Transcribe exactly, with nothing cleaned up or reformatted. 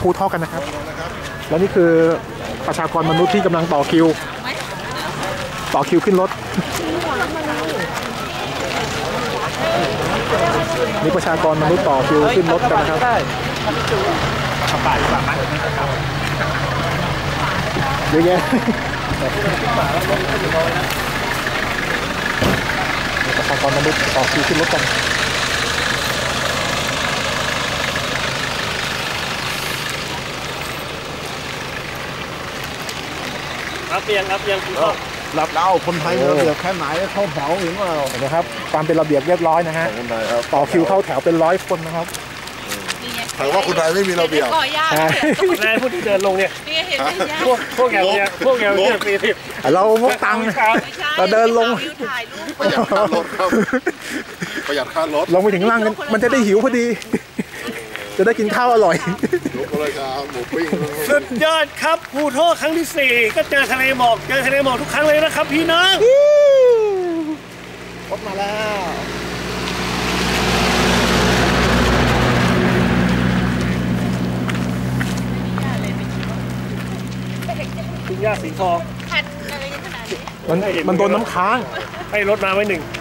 ภูทอกกันนะครับแล้วนี่คือประชากรมนุษย์ที่กำลังต่อคิวต่อคิวขึ้นรถนี่ประชากรมนุษย์ต่อคิวขึ้นรถกันนะครับเยอะแยะประชากรมนุษย์ต่อคิวขึ้นรถกันรับเรียงรับเรียงคุณพ่อรับเล่าคนไทยมีระเบียบแค่ไหนเข้าแถวเห็นว่าเห็นไหมครับความเป็นระเบียบเรียบร้อยนะฮะต่อคิวเข้าแถวเป็นร้อยคนนะครับแต่ว่าคนไทยไม่มีระเบียบใช่นายผู้ที่เดินลงเนี่ยพวกพวกแกเนี่ยพวกแกเนี่ยปีสิบเรางกตังค์เราเดินลงประหยัดค่ารถครับประหยัดค่ารถลงไปถึงล่างมันจะได้หิวพอดีจะได้กินข้าวอร่อยสุดยอดครับภูโทครั้งที่สี่ก็เจอทะเลหมอกเจอทะเลหมอกทุกครั้งเลยนะครับพี่น้องรถมาแล้วคุณย่าสีทองมันมันโดนน้ำค้างให้รถมาไว้หนึ่ง